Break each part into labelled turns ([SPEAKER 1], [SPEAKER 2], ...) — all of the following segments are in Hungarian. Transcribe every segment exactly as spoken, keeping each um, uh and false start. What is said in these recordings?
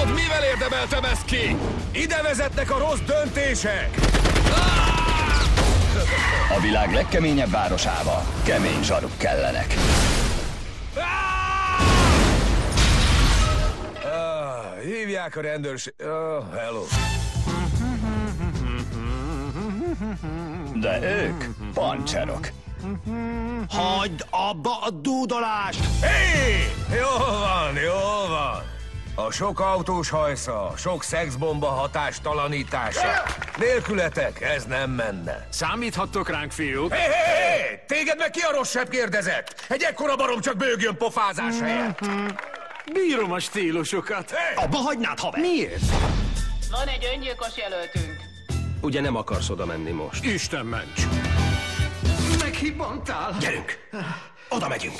[SPEAKER 1] Tudod, mivel érdemeltem ezt ki? Ide vezetnek a rossz döntések!
[SPEAKER 2] A világ legkeményebb városába kemény zsaruk kellenek.
[SPEAKER 1] Ah, hívják a rendőrség... Oh, hello.
[SPEAKER 2] De ők pancserok.
[SPEAKER 3] Hagyd abba a dúdolást!
[SPEAKER 1] Hé! Jól van, jól van. A sok autós hajsza, sok szexbomba hatástalanítása. Nélkületek ez nem menne.
[SPEAKER 4] Számíthattok ránk, fiúk.
[SPEAKER 1] Hé, hé, hé! Téged meg ki a rosszabb kérdezett? Egy ekkora barom csak bőgjön pofázás helyett.
[SPEAKER 4] Bírom a stílusokat.
[SPEAKER 1] Hé!
[SPEAKER 3] Abba hagynád, haver!
[SPEAKER 4] Miért?
[SPEAKER 5] Van egy öngyilkos jelöltünk.
[SPEAKER 6] Ugye nem akarsz oda menni most?
[SPEAKER 4] Isten ments.
[SPEAKER 3] Meghibbantál?
[SPEAKER 6] Gyerünk! Oda megyünk!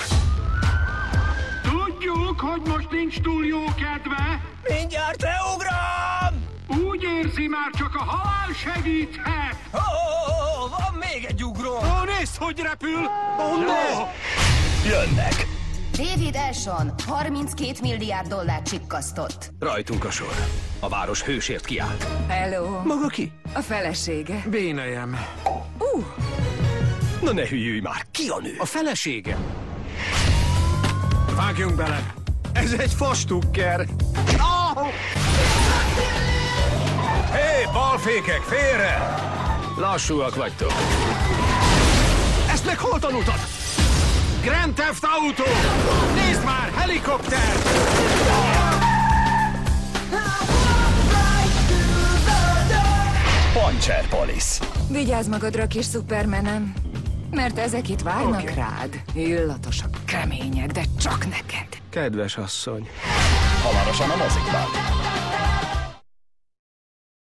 [SPEAKER 7] Tudjuk, hogy most nincs túl jó kedve.
[SPEAKER 1] Mindjárt leugrom!
[SPEAKER 7] Úgy érzi, már csak a halál segíthet.
[SPEAKER 1] Ó, oh, oh, van még egy ugró!
[SPEAKER 4] Ó, nézd, hogy repül! Ó, ne!
[SPEAKER 2] Jönnek!
[SPEAKER 8] David Elson harminckét milliárd dollárt csikkasztott.
[SPEAKER 6] Rajtunk a sor. A város hősért kiállt.
[SPEAKER 9] Hello.
[SPEAKER 6] Maga ki?
[SPEAKER 9] A felesége.
[SPEAKER 4] Bénejem.
[SPEAKER 9] Uh,
[SPEAKER 6] Na ne hülyülj már! Ki a nő?
[SPEAKER 4] A felesége. Vágjunk bele. Ez egy fastukker. Oh!
[SPEAKER 1] Hé, balfékek, félre!
[SPEAKER 6] Lassúak vagytok.
[SPEAKER 4] Ezt meg hol tanultad? Grand Theft Auto! Nézd már, helikopter!
[SPEAKER 2] Pancser Police.
[SPEAKER 9] vigyázz magadra, kis szupermenem. Mert ezek itt várnak
[SPEAKER 4] Oké.
[SPEAKER 9] rád. Illatosak, kemények, de csak neked.
[SPEAKER 6] Kedves asszony.
[SPEAKER 2] Hamarosan a mozikban.